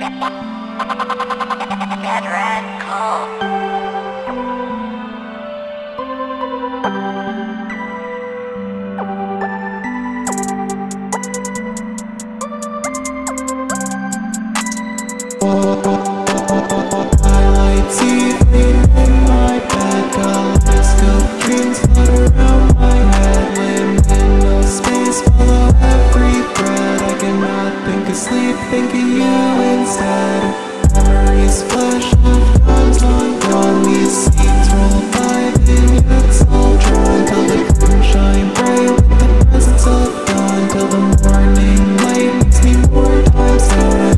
Get red cold. Highlight TV in my bed, kaleidoscope dreams float around my head. Liminal space, follow every thread. I cannot think of sleep, think of you instead. Memories flash of times long gone. These scenes roll by, vignettes all drawn, till the curtains shine bright with the presence of dawn, till the morning light makes me more times sad.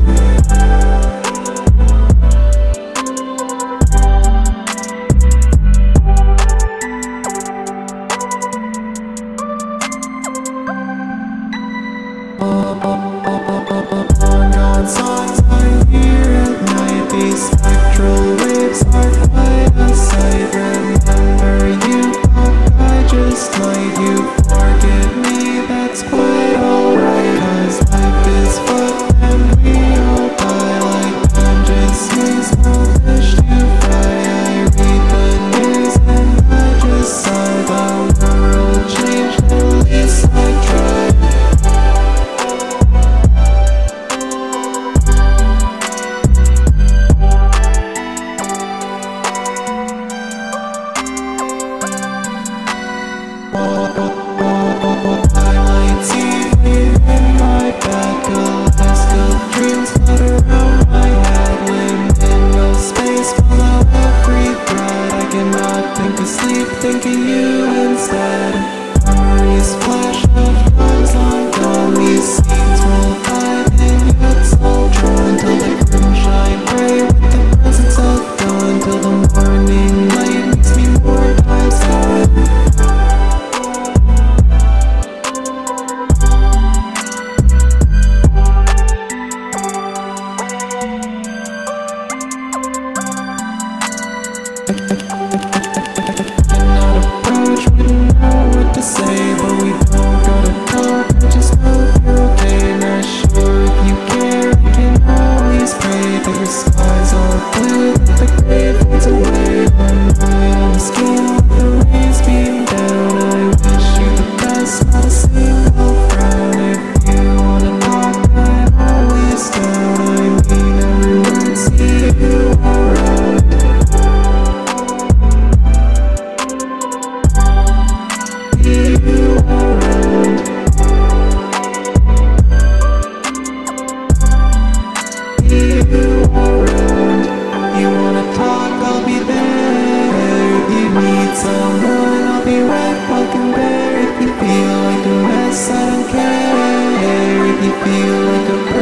Long gone songs I hear at night. These spectral waves are quite a sight. Remember you, I just might. You forget me, that's quite alright. 'Cause life is fucked and we all die like consciousness, no fish to fry. I read the news and I just sigh. The world changed, at least I tried. Highlight TV in my bed, kaleidoscope dreams float around my head. Liminal space, follow every thread. I cannot think of sleep, think of you instead. Memories flash of times long gone. These scenes roll by, vignettes all drawn, till the curtains shine bright with the presence of dawn, till the morning light makes me more times sad. Cannot approach, wouldn't know what to say, but we don't gotta talk, I just hope you're okay. Not sure if you care, I can always pray that your skies are blue, that the gray fades away. One night on the skin with the rays beam down. I wish you the best, not a single frown. If you wanna talk, I'm always down. I mean every word, see you around. You wanna talk, I'll be there. If you need someone, I'll be right fucking there. If you feel like a mess, I don't care. If you feel like a